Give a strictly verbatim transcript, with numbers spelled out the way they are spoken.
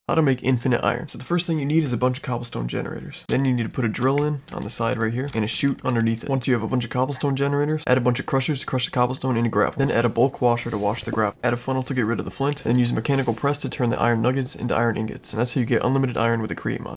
How to make infinite iron. So the first thing you need is a bunch of cobblestone generators. Then you need to put a drill in on the side right here and a chute underneath it. Once you have a bunch of cobblestone generators, add a bunch of crushers to crush the cobblestone into gravel. Then add a bulk washer to wash the gravel. Add a funnel to get rid of the flint. Then use a mechanical press to turn the iron nuggets into iron ingots. And that's how you get unlimited iron with a create mod.